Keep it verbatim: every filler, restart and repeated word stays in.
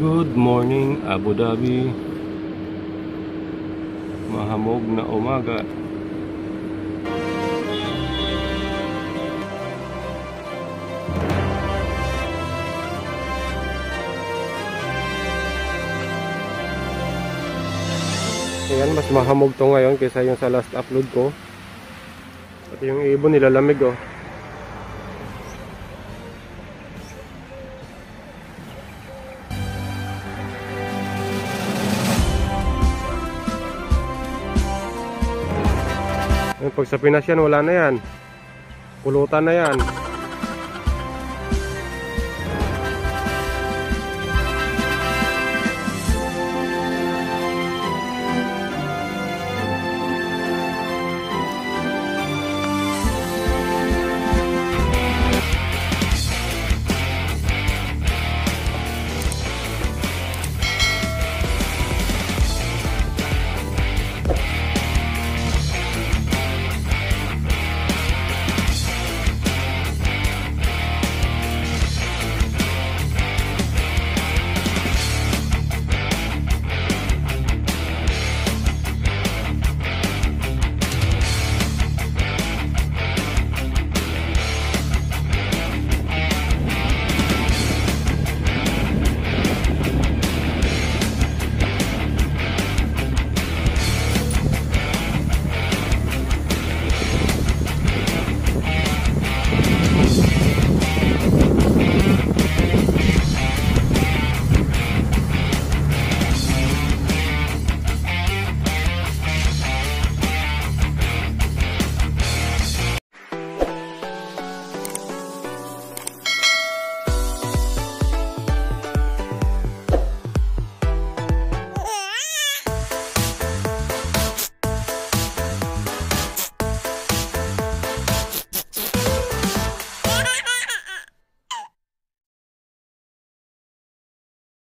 Good morning Abu Dhabi. Mahamog na umaga. Ayan, mas mahamog to ngayon kaysa yung sa last upload ko. Pati yung ibon nilalamig oh. Pag sa Pinas yan, wala na yan. Pulutan na yan.